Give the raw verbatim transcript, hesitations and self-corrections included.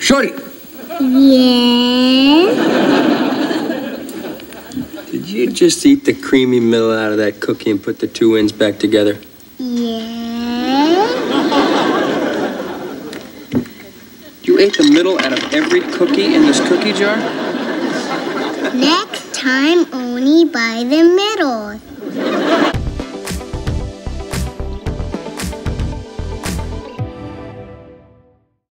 Shorty! Yeah? Did you just eat the creamy middle out of that cookie and put the two ends back together? Yeah? You ate the middle out of every cookie in this cookie jar? Next time, only by the middle.